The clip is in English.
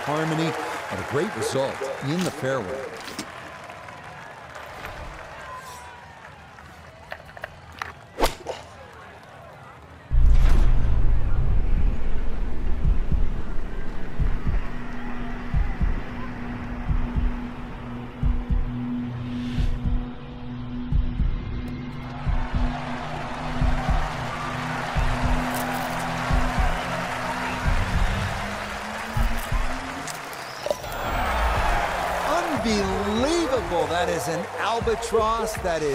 harmony, and a great result in the fairway. Unbelievable. That is an albatross. That is